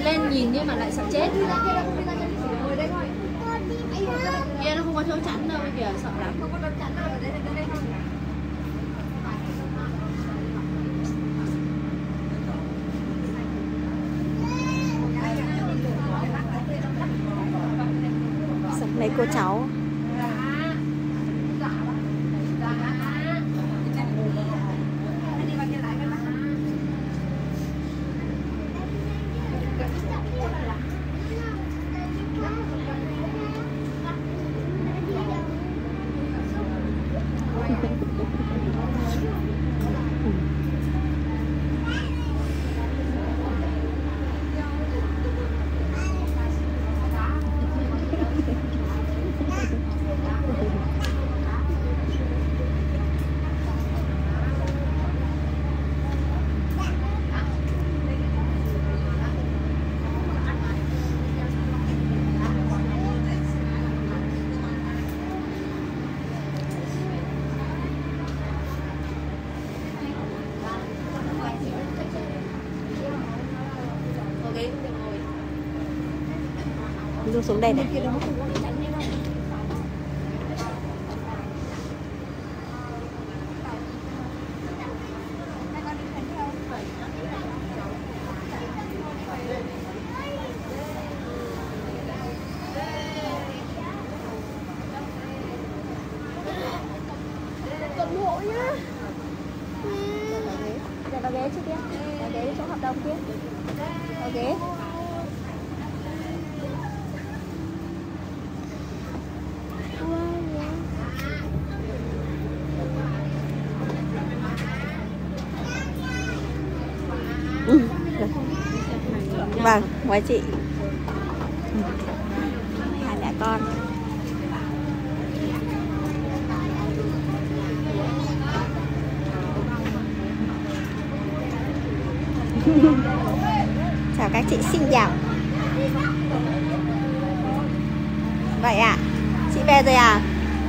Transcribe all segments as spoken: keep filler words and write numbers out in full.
lên nhìn nhưng mà lại sợ chết. Kia nó không có chỗ chắn đâu kìa, sợ lắm. Mấy cô cháu Du xuống đây này. Cầm hộ nhá. Để vào ghế trước kia. Vào ghế chỗ hợp đồng kia. Vào ghế. Ừ. Vâng, mời chị. Hai mẹ con. Chào các chị, xin chào. Vậy ạ, à? Chị về rồi à?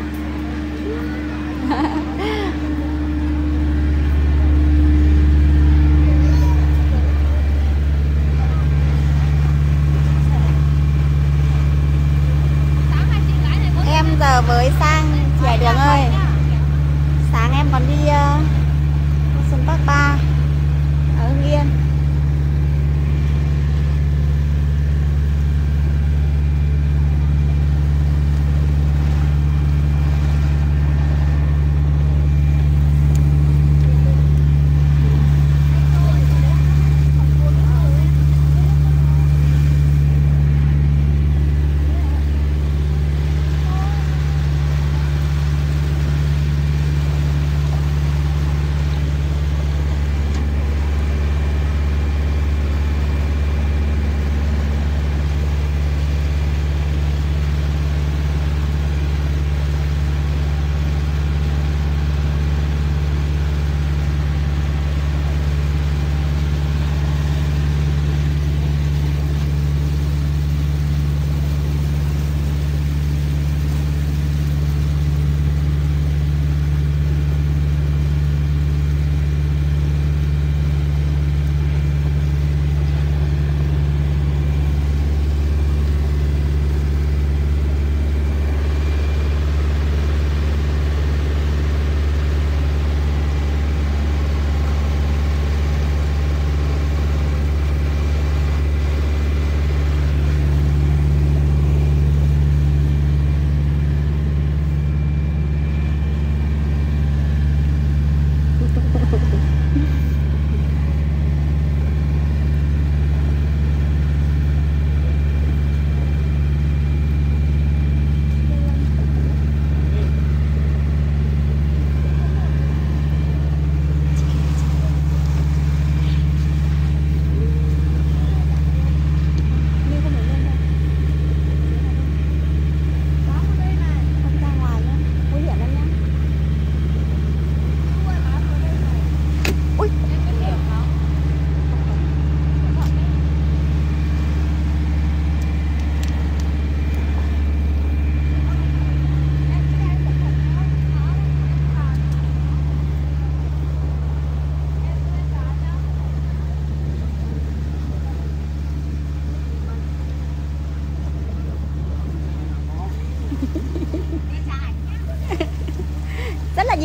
Em giờ mới sang Trải Đường ơi. Sáng em còn đi uh, Xuân Bắc ba ở Hưng Yên.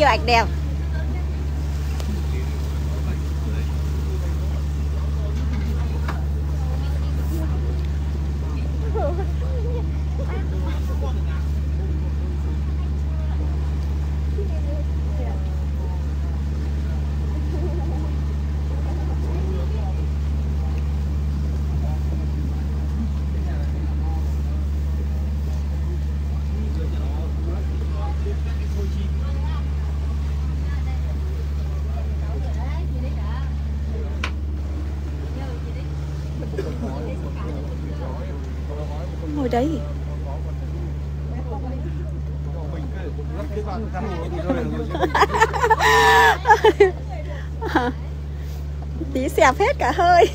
nhiều ảnh đẹp. Ngồi đấy. Tí xẹp hết cả hơi.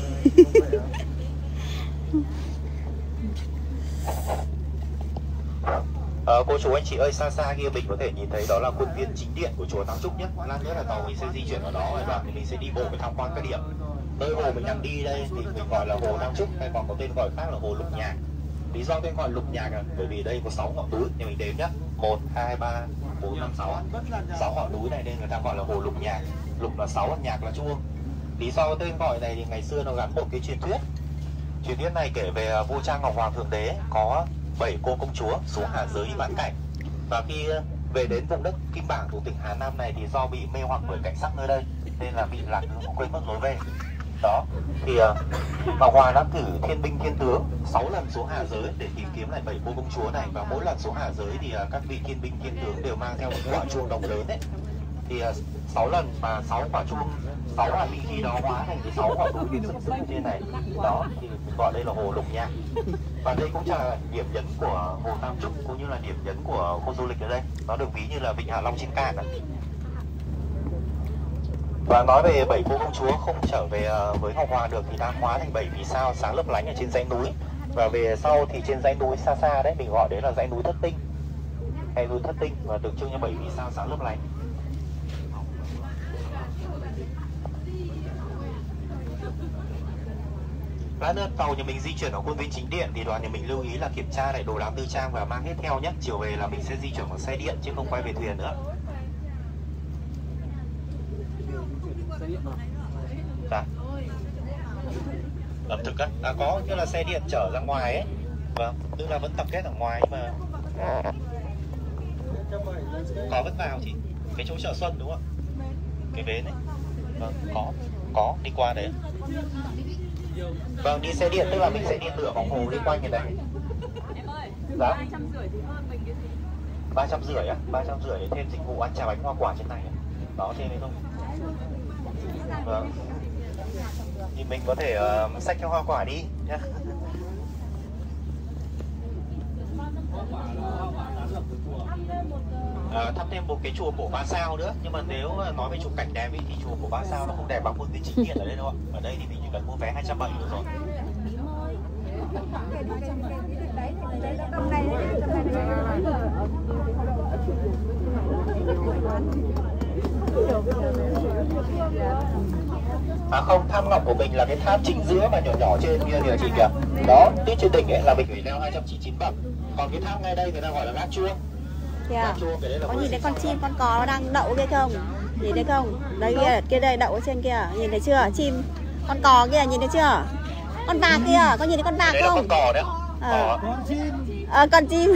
Ờ, cô chú anh chị ơi, xa xa kia mình có thể nhìn thấy đó là khuôn viên chính điện của chùa Tam Trúc nhé. Lát nữa là tàu mình sẽ di chuyển ở đó và mình sẽ đi bộ để tham quan các điểm. Nơi hồ mình đang đi đây thì mình gọi là hồ Tam Trúc, hay còn có tên gọi khác là hồ Lục Nhạc. Lý do tên gọi Lục Nhạc là bởi vì đây có sáu ngọn núi, thì mình đếm nhé, một, hai, ba, bốn, năm, sáu. sáu ngọn núi này nên người ta gọi là hồ Lục Nhạc. Lục là sáu, nhạc là chuông. Lý do tên gọi này thì ngày xưa nó gắn một cái truyền thuyết. Truyền thuyết này kể về vua Cha Ngọc Hoàng Thượng Đế có bảy cô công chúa xuống hạ giới đi vãn cảnh, và khi về đến vùng đất Kim Bảng thuộc tỉnh Hà Nam này thì do bị mê hoặc bởi cảnh sắc nơi đây nên là bị lạc hướng, quên mất lối về. Đó thì uh, Ngọc Hoàng đã cử thiên binh thiên tướng sáu lần xuống hạ giới để tìm kiếm lại bảy cô công chúa này, và mỗi lần xuống hạ giới thì uh, các vị thiên binh thiên tướng đều mang theo một quả chuông đồng lớn đấy. Thì uh, sáu lần mà sáu quả chuông, sáu hạt binh khí đó hóa thành cái sáu quả núi sừng sững trên này. Đó thì mình gọi đây là hồ Lục Nhạc. Và đây cũng là điểm nhấn của hồ Tam Trúc, cũng như là điểm nhấn của khu du lịch ở đây. Nó được ví như là vịnh Hạ Long trên cạn. Và nói về bảy cô công chúa không trở về với Ngọc Hoàng được thì đã hóa thành bảy vì sao sáng lấp lánh ở trên dãy núi. Và về sau thì trên dãy núi xa xa đấy mình gọi đấy là dãy núi Thất Tinh, hay núi Thất Tinh, và tượng trưng như bảy vì sao sáng lấp lánh. Lát nữa tàu nhà mình di chuyển ở khuôn viên chính điện thì đoàn nhà mình lưu ý là kiểm tra lại đồ đạc tư trang và mang hết theo nhé. Chiều về là mình sẽ di chuyển bằng xe điện chứ không quay về thuyền nữa. Dạ. Ẩm thực á? À có, như là xe điện chở ra ngoài ấy. Vâng, tức là vẫn tập kết ở ngoài nhưng mà có vẫn vào chị. Cái chỗ chợ Xuân đúng không ạ? Cái bến ấy. Vâng, có, có, đi qua đấy. Vâng, đi xe điện tức là mình sẽ đi tựa vòng hồ đi quanh như đấy. Dạ. ba trăm rưỡi á? ba trăm rưỡi để thêm dịch vụ ăn trà bánh hoa quả trên này. Đó, thêm đấy không? Vâng. Thì mình có thể uh, xách theo hoa quả đi nhá. À, thăm thêm một cái chùa cổ Ba Sao nữa, nhưng mà nếu nói về chụp cảnh đẹp ý, thì chùa cổ Ba Sao nó không đẹp bằng khuôn viên chính điện ở đây đâu ạ. Ở đây thì mình chỉ cần mua vé hai trăm bảy mươi rồi. À không, tháp ngọc của mình là cái tháp chính giữa mà nhỏ nhỏ trên kia kìa chị kìa. Đó, tiết trên đỉnh ấy là mình phải leo hai trăm chín mươi chín bậc. Còn cái tháp ngay đây người ta gọi là gác chuông. Kìa, có nhìn thấy con chim, con cò nó đang đậu kia không? Nhìn thấy không? Đây kia, kia đây đậu ở trên kia, nhìn thấy chưa? Chim, con cò kia, nhìn thấy chưa? Con vạc kia, có nhìn thấy con vạc không? Đấy là con cò đấy. Ờ, à, con chim.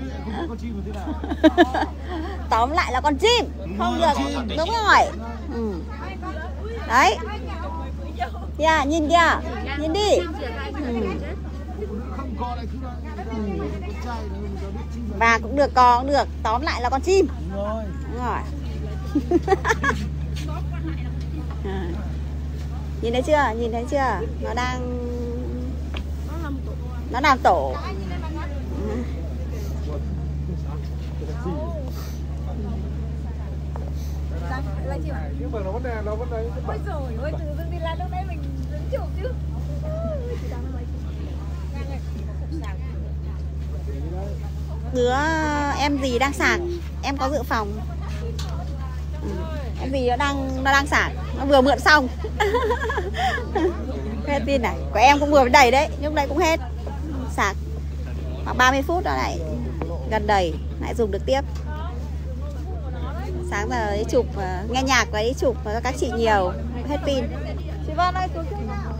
Tóm lại là con chim, không được đúng rồi. Ừ. Đấy. Kìa, nhìn kìa, nhìn đi. Ừ. Ừ. Và cũng được, cò cũng được, tóm lại là con chim. Đúng rồi. À. Nhìn thấy chưa, nhìn thấy chưa? Nó đang Nó làm tổ. Ừ. Nhưng mà nó vẫn là nó vẫn đấy. Ôi rồi ôi, từ dưng đi ra lúc đấy mình vẫn chụp chứ. Đứa em gì đang sạc, em có dự phòng. Ừ. Em gì nó đang nó đang sạc, nó vừa mượn xong. Hết pin này, của em cũng vừa đầy đấy, lúc đấy cũng hết sạc. Khoảng ba mươi phút đó này, gần đầy lại dùng được tiếp. Sáng giờ đi chụp, nghe nhạc và đi chụp và các chị nhiều, hết pin. Chị Vân ơi, xuống trước nào.